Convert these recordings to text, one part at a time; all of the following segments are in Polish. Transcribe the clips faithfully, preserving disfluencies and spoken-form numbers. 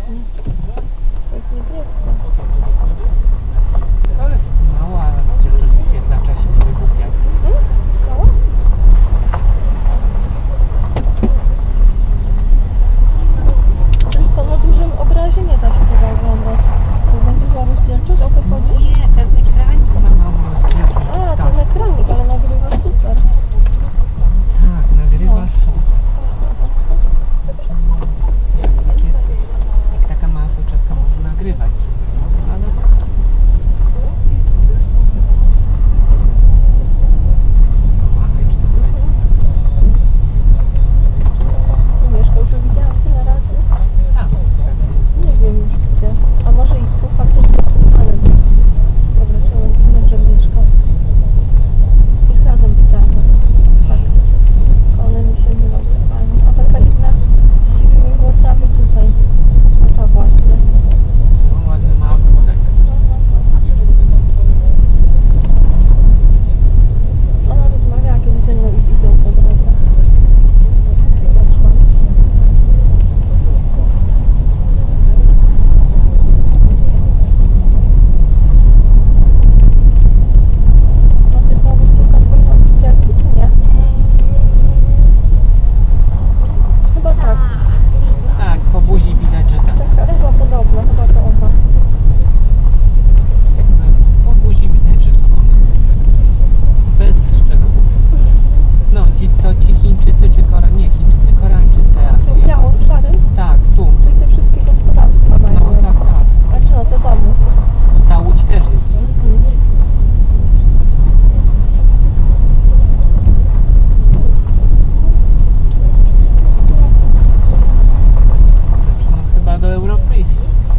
ładnie. Tak niebiesko. To jest mała rozdzielczość wyświetlacza się nie wygłupia. Hmm? Co? Czyli co, na dużym obrazie nie da się tego oglądać? To będzie zła rozdzielczość? O to chodzi? Nie, ten ekranik ma małą rozdzielczość. A, ten ekranik, ale nagrywa super. Tak, nagrywa No. super. Jak, takie, jak taka mała soczewka może nagrywać super, no, ale... Ładnie, czy to będzie? Mieszkał, już widziałam tyle razy. Tak, pewnie. Nie wiem już gdzie. A może i tu faktycznie z tym panem. Dobra, czy on gdzie będzie mieszkał? Ich razem widziałam. Tak. One mi się mylą totalnie. O, taka inna z siwymi włosami tutaj. A ta właśnie. No, ładny ma ogródek. Ona rozmawiała kiedyś ze mną i z Idą po drodze. A ty znowu chciał zapomnieć dzieciaki, czy nie? Chyba tak. Tak, po buzi widać, że tak. Taka chyba podobna, chyba to ona. Jakby po buzi widać, że to ona. Bez szczegółów. No, ci, to ci Chińczycy czy Kora... Nie, Chińczycy, Koreańczycy. a to ja- Białą, szarym? Tak, tu. Czyli te wszystkie gospodarstwa mają. No, tak, tak. A czy no, te domy? I ta łódź też jest ich. Mhm. Znaczy, no chyba do Europy jest.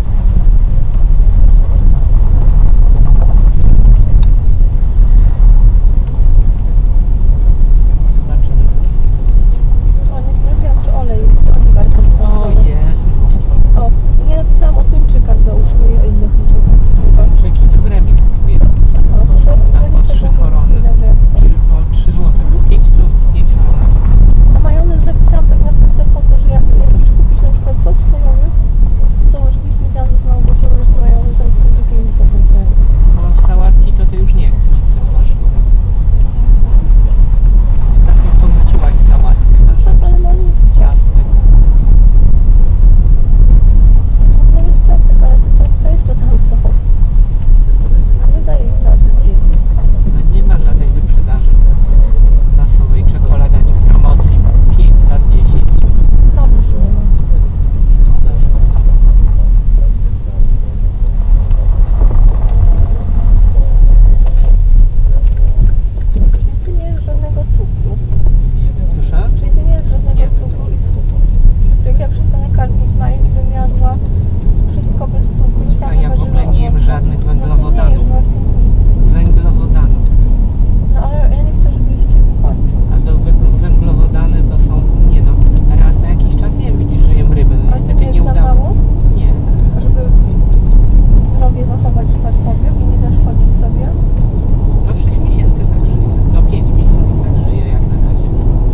Zobaczymy. O, nie sprawdziłam, czy olej, czy oliwar też O, sprawdzony. jest mnóstwo. O, nie napisałam o tuńczykach, załóżmy, i o innych ludziach. Czyki to w Remie kupiłem. O, to Tam po trzy korony. Czyli po trzy złote. pięć stów, pięć koron. A majonez zapisałam tak naprawdę po to, że jak, jak już kupisz na przykład sos sojowy, to żebyś mi zjadł z Małgosią, że z majonezem z tym drugim sosem sojowym. Bo sałatki to ty już nie chcesz. Ty masz. Ostatnio porzuciłaś sałatki. Tak, ale mam Ciastek. nawet ciastek, ale te ciastka jeszcze tam są. Nie daję ich rady zjeść. No nie ma żadnej wyprzedaży masowej czekolady ani w promocji. pięć za dziesięć. Tam już nie ma. Czyli ty nie jesz żadnego cukru. Proszę? Czyli ty nie jesz żadnego cukru i cukru. Jak ja przestanę karmić Marię i bym jadła wszystko bez cukru i A same ja w ogóle warzywa, nie jem owoce, żadnych no to nie węglowodanów. jesz właśnie nic. Węglowodanów. No ale ja nie chcę, żebyś się wykończył. A to węg- węglowodany to są, nie no, raz na jakiś czas jem, widzisz, że jem rybę. No Ale to niestety nie nie jest za udało. mało? Nie. Żeby zdrowie zachować, że tak powiem, i nie zaszkodzić sobie. Do sześć miesięcy tak żyję. Do pięć miesięcy tak żyję jak na razie.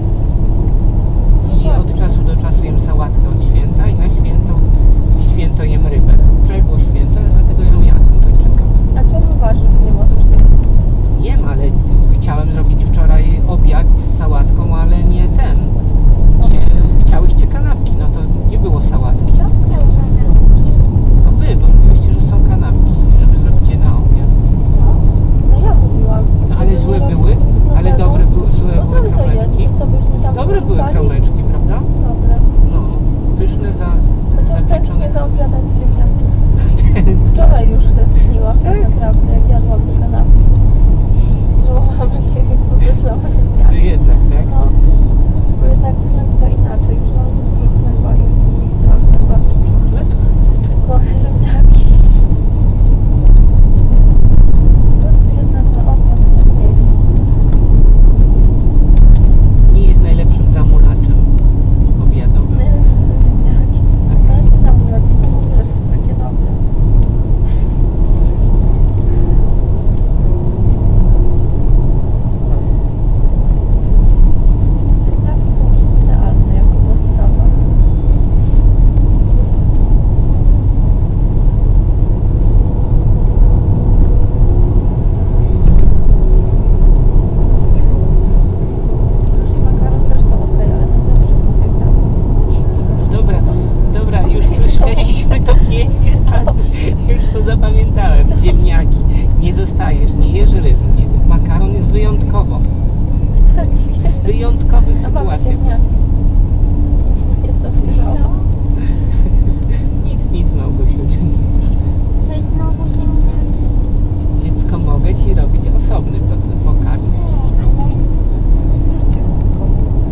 I od czasu do czasu jem sałatkę od święta i na święto, w święto jem rybę. Wczoraj było święto, dlatego ją jadłem tuńczyka. A czemu warzyw nie możesz mieć? Jem, ale chciałem zrobić wczoraj obiad z sałatką, ale nie ten. Nie, chciałyście kanapki, no to nie było sałatki. No wy, bo mówiliście, że są kanapki, żeby zrobić je na obiad. No ja mówiłam. No ale żeby złe nie były, robić nic ale nowego. dobre były, złe No były tam to jest, kromeczki. co byśmy tam Dobre były wrzucali. kromeczki, prawda? Dobre. No, pyszne za... Chociaż zapieczone. tęsknię za obiadem z ziemniakiem. Wczoraj już tęskniłam tak naprawdę, jak jadłam te kanapki. Żałowałam, że się jak poprosiłam o Że ziemniaki. jednak, tak? No, bo jednak chleb to inaczej. Już mam za dużo chleba i nie chciałam chleba. Chleb? Tylko ziemniaki. Po prostu jednak to obiad to nie jest. Nie jest najlepszym zamulaczem obiadowym. Najlepsze są ziemniaki. Ale nie zamówiłam, tylko mówię, że są takie dobre. Ziemniaki są idealne jako podstawa. zdjęcie, tak, już to zapamiętałem. Ziemniaki. Nie dostajesz, nie jesz ryżu. Nie, makaron jest wyjątkowo. Tak, W wyjątkowych a mamy sytuacjach. ziemniaki. Jest zawierzała. Nic, nic, Małgosiu. Coś znowu ziemniaki. Dziecko, mogę ci robić osobny pokarm. Ale Już cichutko.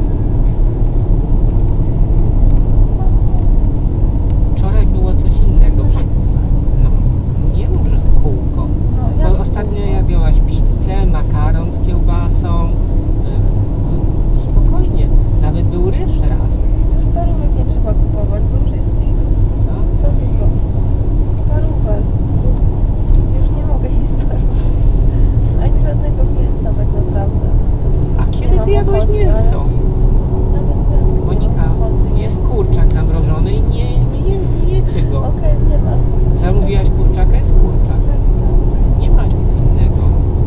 Wczoraj było coś innego. No, nie mów, że w kółko. No, Bo jak ostatnio było? jadłaś pizzę, makaron z kiełbasą. Y, Spokojnie. Nawet był ryż raz. Już parówek nie trzeba kupować, bo już jest ich Co? za dużo. Parówek. Już nie mogę jeść parówek. Ani żadnego mięsa tak naprawdę. A kiedy mam ty jadłaś ochoty, mięso? Nawet bez Monika, ochoty. jest kurczak zamrożony i nie, nie, nie, nie jecie go. Okej, nie ma. Zamówiłaś kurczaka, jest kurczak. Tak, tak. Nie ma nic innego.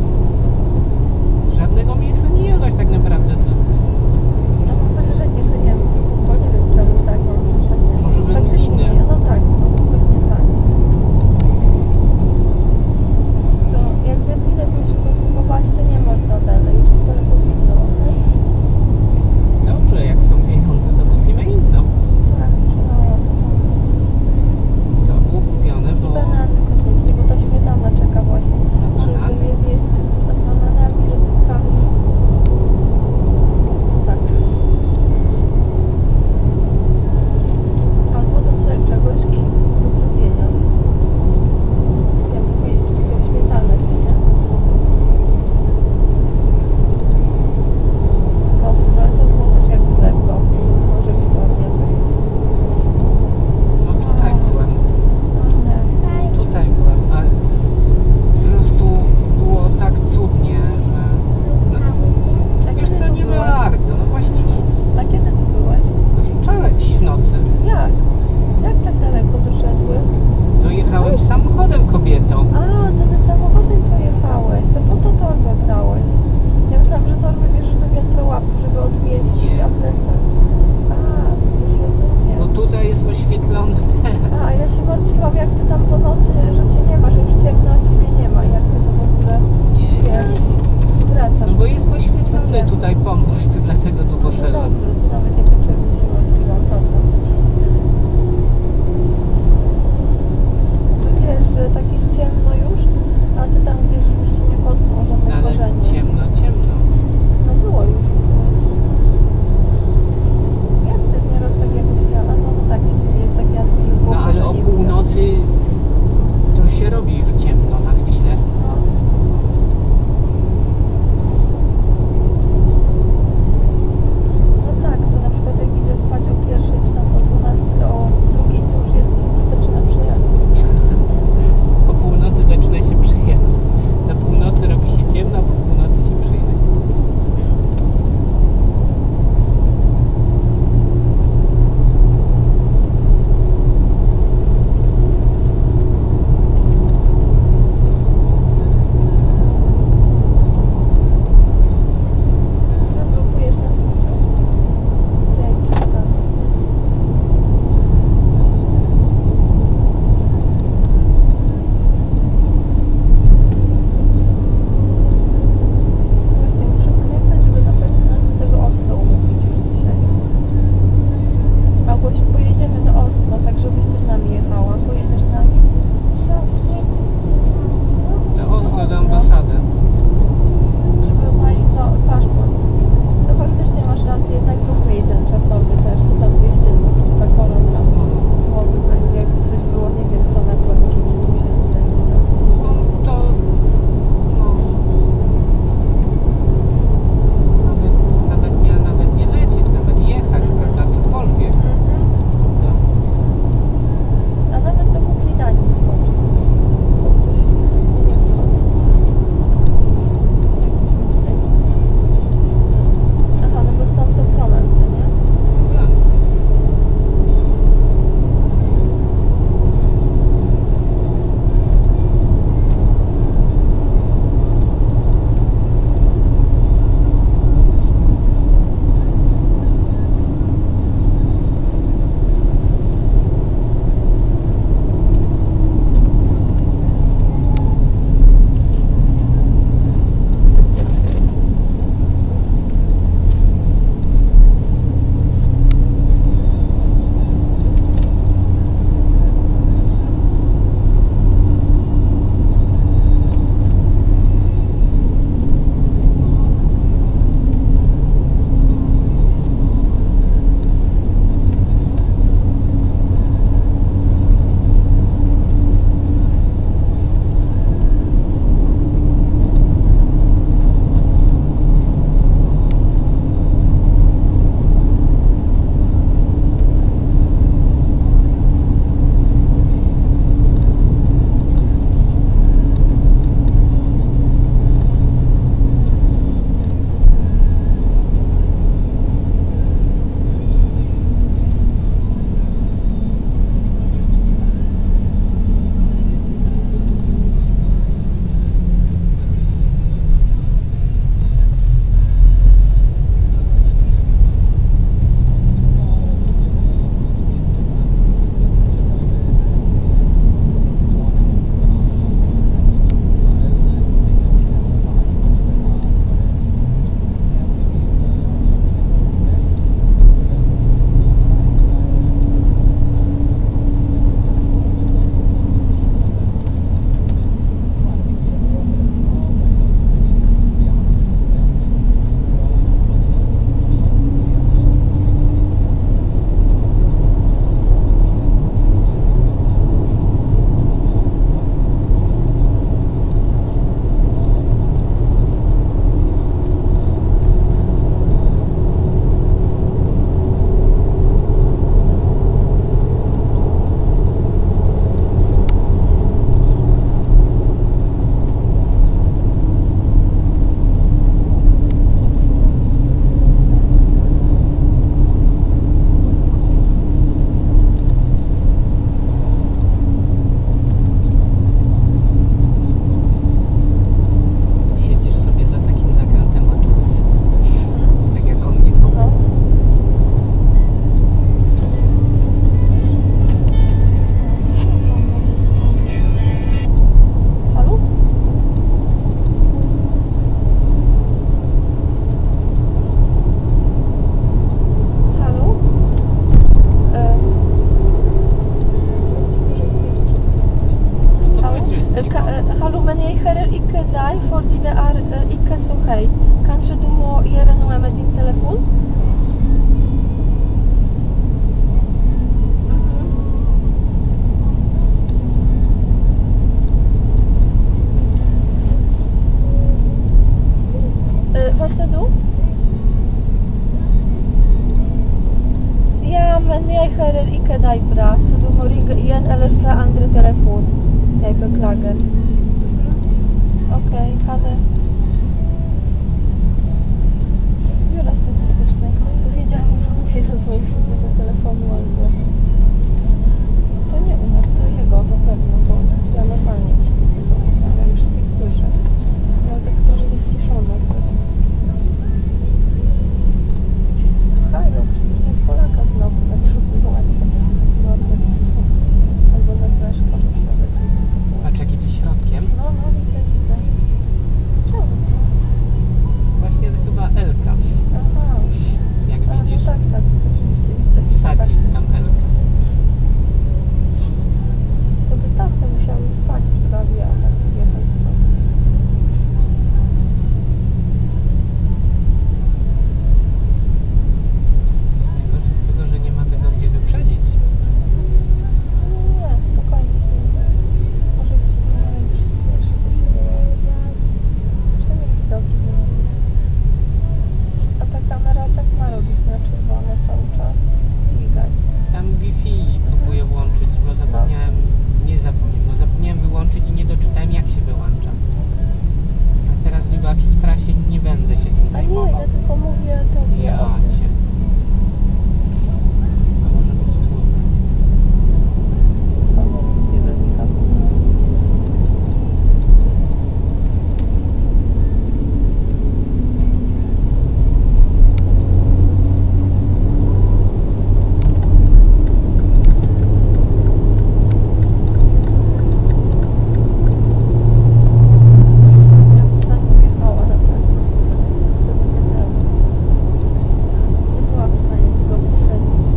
Żadnego mięsa nie jadłaś tak naprawdę. To No mam wrażenie, że nie, bo nie wiem czemu tak mam wrażenie. Może Faktycznie wędliny. nie, no tak, no pewnie tak. To jak wędlinę musimy kupować, to nie można dalej, już w ogóle powinno, okej? dobrze, jak są pieniądze, to kupimy inną. Tak, przynajmniej. To było kupione, I bo... banany koniecznie, bo ta śmietana czeka właśnie, żeby Banany? je zjeść z bananami, rodzynkami. Właśnie tak. Albo do ce- czegoś do zrobienia. Ja mówię jeszcze tą śmietanę, co nie? Gofry, ale to było też jak lekko. Może być ładnie. No tutaj byłem. Ale Tutaj byłem, a po prostu było tak cudnie, że... No, a wiesz kiedy co, tu nie byłeś? bardzo, no właśnie nic. A kiedy tu byłeś? Wczoraj dziś w nocy Jak? Jak tak daleko doszedłeś? dojechałem samochodem kobietą. A, to ty samochodem pojechałeś, to po to torbę brałeś. Ja myślałam, że torbę bierzesz do wiatrołapy, żeby odwieźć, Nie. a plecak. A, już rozumiem. Bo tutaj jest oświetlony ten. A, ja się martwiłam, jak ty tam po nocy, że cię nie ma, że już ciemno, a ciebie nie ma. Jak ty to w ogóle Nie, wiesz, no wracasz. bo jest oświetlony tutaj pomost, dlatego tu No poszedłem. dobrze, nawet niepotrzebnie się martwiłam, prawda? To wiesz, że tak jest ciemno już, a ty tam gdzieś, żebyś się nie potknął żadnych Ale korzeni. ciemno, ciemno. No było już. Jak to jest nieraz tak jakoś, ja, a no, no tak, jest tak jasno, że było No ale o korzeni. północy to się robi już ciemno na chwilę. No. No tak, to na przykład jak idę spać o pierwszej czy tam o heller icke dig fordi det er eh, ikke så høy. Kanskje du må gjøre noe med din telefon? Eh, Hva sa du? Ja, men jeg hører ikke deg bra, så du må ringe igjen eller fra andre telefon. Jeg beklager. Ok, ha det. Z biura statystycznego powiedziałam, że musi zadzwonić sobie do telefonu albo... To nie u nas, to jego na pewno, bo ja normalnie ja już wszystkich słyszę. Ale tak może jest ciszone coś. Halo, przecież nie Polaka znowu zatrudniłam. Albo na Weszko, już nawet nie wiem. Patrz, jak idzie środkiem. No, no, widzę, widzę. Czemu? Właśnie to chyba Elka, Aha. jak A, no widzisz. tak, tak, oczywiście widzę. Sadzi tam Elka. To by tamte musiały spać prawie, a tak jechać to. Najgorsze z tego, że nie ma tego gdzie wyprzedzić. Nie, spokojnie jedzie. Może być to najlepszy pierwszy do siebie. Przynajmniej widoki zmieni. A ta kamera tak ma robić na czerwone cały czas. Migać. Tam Wi-Fi próbuję włączyć, bo zapomniałem, nie zapomniałem, bo zapomniałem wyłączyć i nie doczytałem jak się wyłącza. A teraz wybacz, w trasie nie będę się tym A nie, zajmował. ja tylko mówię tobie. Ja o tym. cię. To może być trudne. O, nie wiem, Michał. Ja bym tak pojechała na pewno. Gdyby nie ten. Nie byłam w stanie tego wyprzedzić.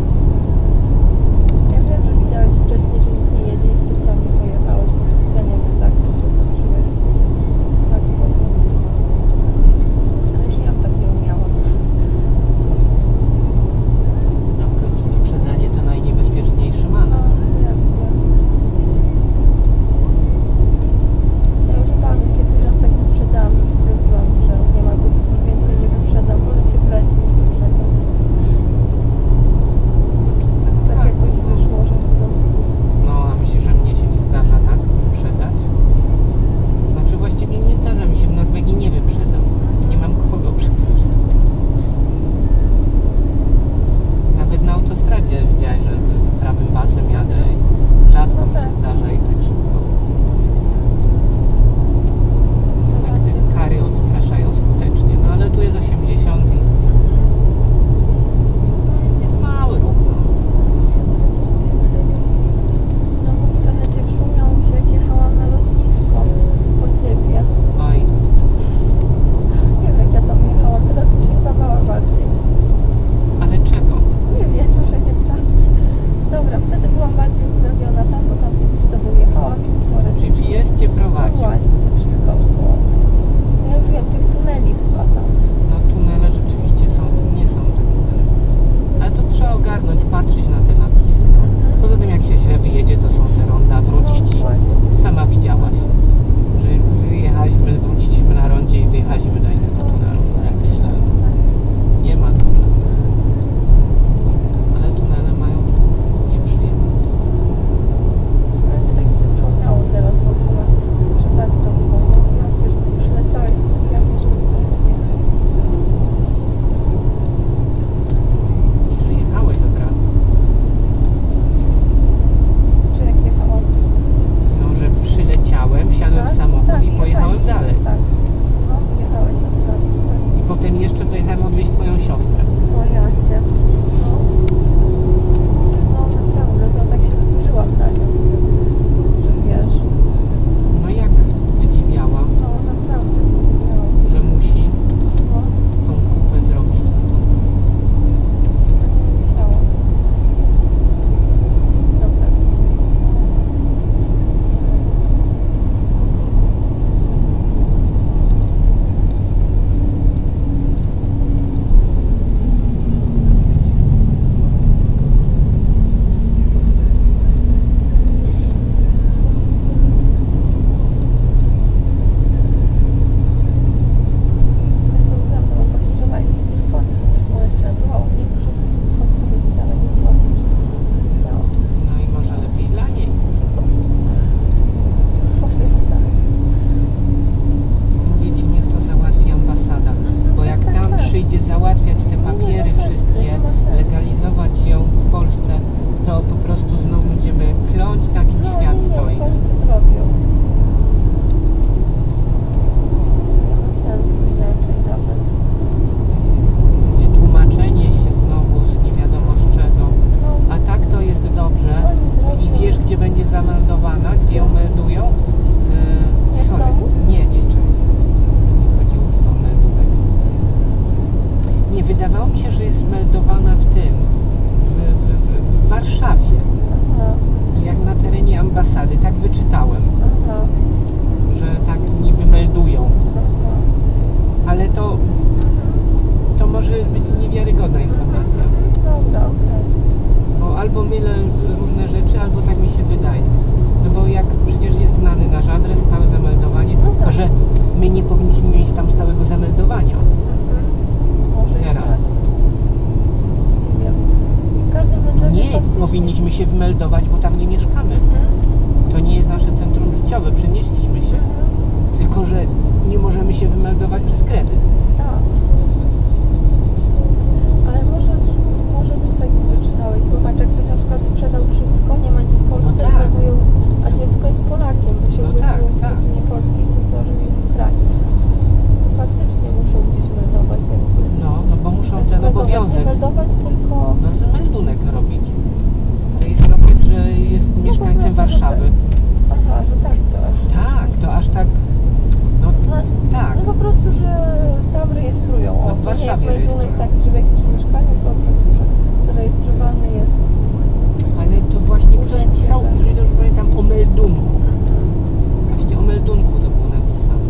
Ja wiem, że widziałeś wcześniej, że nic nie jedzie i specjalnie pojechałeś, bo specjalnie ten zakręt zobaczyłeś. Tak powiem. Ale już ja tak nie umiałam. No w końcu wyprzedzanie to najniebezpieczniejszy No, manewr. jasne. Ja już panu kiedyś raz tak wyprzedzałam i stwierdziłam, że nie ma go więcej nie wyprzedzam, wolę się wlec niż wyprzedzam. Tak jakoś wyszło, że po prostu... No, a myślisz, że mnie się nie zdarza tak wyprzedać? Znaczy właściwie nie zdarza mi się, w Norwegii nie wyprzedzam. Nie mam kogo przepraszać. Nawet na autostradzie widziałeś, że z prawym pasem jadę i rzadko mi się zdarza jechać szybko. Jak te kary odstraszają skutecznie. No ale tu jest osiemdziesiąt i jest mały ruch. No. No w internecie przypomniało mi się, jak jechałam na lotnisko po ciebie. Oj, Nie wiem, jak ja tam jechałam, teraz bym się chyba bała bardziej. ale czego? Nie wiem, może nie tak. Dobra, wtedy byłam bardziej wprawiona tam, bo tam kiedyś z tobą jechałam i wczoraj G P S cię No prowadzi. właśnie, wszystko było. Ja już wiem, tych tuneli chyba tam. No tunele rzeczywiście są, nie są takie. Ale to trzeba ogarnąć, patrzeć na te napisy. No. Poza tym jak się źle wyjedzie, to są te ronda, wrócić i sama widziałaś, że wyjechaliśmy, wróciliśmy na rondzie i wyjechaliśmy do innego tunelu. Jak źle. Nie ma tunelu. Ale tunele mają nieprzyjemne. Ale mnie tak mi to przypomniało teraz w ogóle, że tak to było. No, że ty przyleciałeś specjalnie, żeby sobie jechać. I że jechałeś do pracy. kląć, na czym No świat nie, nie, stoi. oni to zrobią. Nie ma sensu inaczej nawet. Będzie tłumaczenie się znowu z nie wiadomo z czego. No, A tak to jest dobrze. oni zrobią. I wiesz, gdzie będzie zameldowana, gdzie ją meldują? Yy, Jak w sorry. domu? Nie, nie, czekaj. Nie chodziło tylko o meldówek. Nie, wydawało mi się, że jest meldowana w tym, w, w, w, w Warszawie. Aha, Jak na terenie ambasady, tak wyczytałem, aha, że tak niby meldują. aha. Ale to, to może być niewiarygodna informacja. Dobra, okej. Bo albo mylę różne rzeczy, albo tak mi się wydaje. No bo jak przecież jest znany nasz adres, stałe zameldowanie, No tak. to że my nie powinniśmy mieć tam stałego zameldowania. Może i Teraz. tak. Nie wiem. W każdym razie Nie, faktycznie- powinniśmy się wymeldować, bo tam nie mieszkamy. To nie jest nasze centrum życiowe, przenieśliśmy się. Tylko że nie możemy się wymeldować przez kredyt. Tak. Ale może, może być tak, jak wyczytałeś, bo patrz, jakby na przykład sprzedał wszystko, nie ma nic w Polsce, No tak. i próbują, a dziecko jest Polakiem, bo się No urodziło tak, w tak. rodzinie polskiej, co zdążył im ukraić. To faktycznie muszą gdzieś meldować jakby. No, no bo muszą Znaczy ten meldować, obowiązek. Nie meldować, tylko... No to meldunek robić. Rejestrować, że jest No, po mieszkańcem prostu, Warszawy. że- Aha, że tak to aż. Tak, to aż tak. No No, tak. no po prostu, że tam rejestrują. O, No, w to nie jest Warszawie meldunek rejestrują. taki, że w jakimś mieszkaniu, to po prostu, że zarejestrowany jest. Ale to właśnie ktoś pisał, jeżeli dobrze pamiętam, o meldunku. Właśnie o meldunku to było napisane.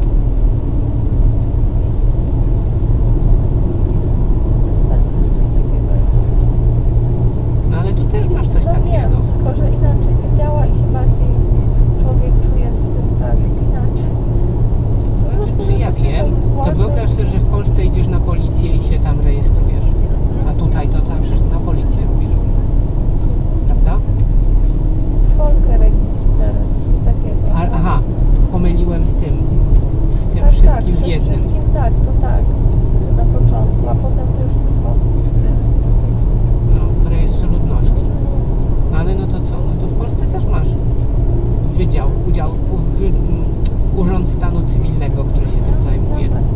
Bez sensu, że coś takiego jest. No ale tu też masz coś No wiem, takiego. tylko że inaczej to działa i się bardziej człowiek czuje z tym tak inaczej. Po prostu, Czy że ja sobie wiem, tak to zgłaszasz. wyobraź sobie, że w Polsce idziesz na policję i się tam rejestrujesz. A tutaj to tam przecież na policję robisz. Prawda? Folkeregister, coś takiego. A, aha, pomyliłem z tym. Z tym tak, wszystkim tak, w przede jednym. wszystkim tak, to tak. Na początku, a potem to już tylko tym. No, w rejestrze ludności. No ale no to co? No to w Polsce też masz wydział, udział, u, wy, m, Urząd Stanu Cywilnego, który się tym zajmuje. No tak.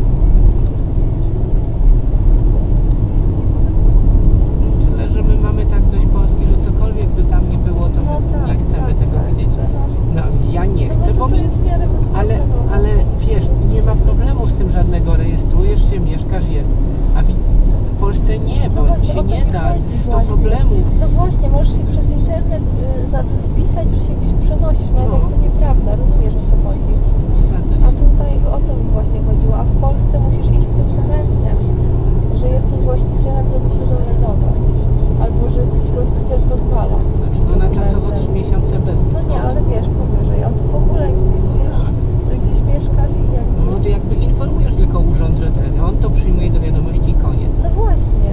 Tyle, że my mamy tak dość Polski, że cokolwiek by tam nie było, to my No tak, nie chcemy tak, tego tak. widzieć. No ja nie No chcę, bo bo to mi... jest w miarę bezpłatne, Ale, no. ale wiesz, nie ma problemu z tym żadnego, rejestrujesz się, mieszkasz, jest. A wi- w Polsce nie, bo No właśnie, się o to nie mi da, chodzi jest to właśnie. problemów. No właśnie, możesz się przez internet y, za- wpisać, że się gdzieś przenosisz, nawet No. jak to nieprawda, rozumiesz o co chodzi. Zgadza A się. tutaj o to mi właśnie chodziło, a w Polsce musisz iść z dokumentem, że jesteś właścicielem, żeby się zameldować. Albo że ci właściciel pozwala. Znaczy, no na czasowo trzy miesiące bez. No nie, ale wiesz, powyżej. A tu w ogóle jak wpisujesz, że gdzieś mieszkasz i jak... No to jakby informujesz tylko urząd, że ten, on to przyjmuje do wiadomości i koniec. No właśnie.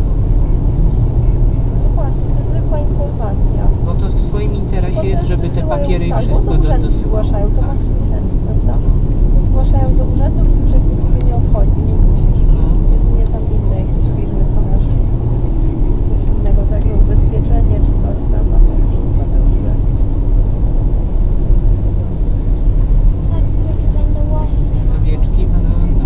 No właśnie, to jest zwykła informacja. Bo to w twoim interesie Potem jest, żeby te wysyłają- papiery i tak, wszystko bo do, do urzędu dosyłało. zgłaszają, to ma Tak. swój sens, prawda? Więc zgłaszają do urzędu, już jakby ciebie nie obchodzi, nie musisz. No. Jedynie tam inne jakieś firmy, co masz coś innego, tak jak ubezpieczenie czy coś tam, a to wszystko to już wiesz. Tak, jak będę ładnie. Owieczki będą.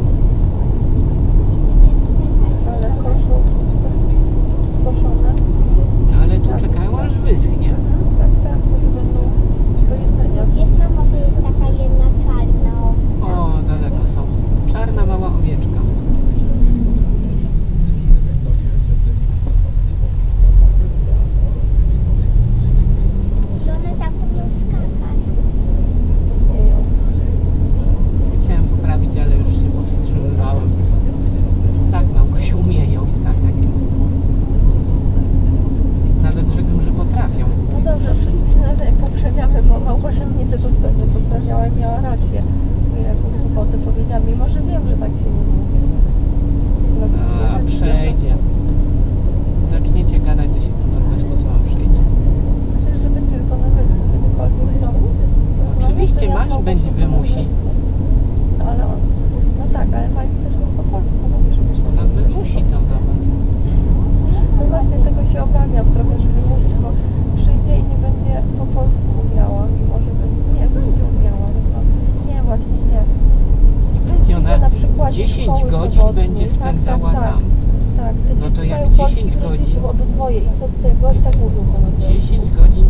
Ale koszów skoszone. No ale tu czekają aż wyschnie. Tak, tak, to będą do jedzenia. Jest mama, że jest taka jedna czarna. O, daleko są. Czarna mała owieczka. dwoje i co z tego? I tak mówił ponoć. dziesięć godzin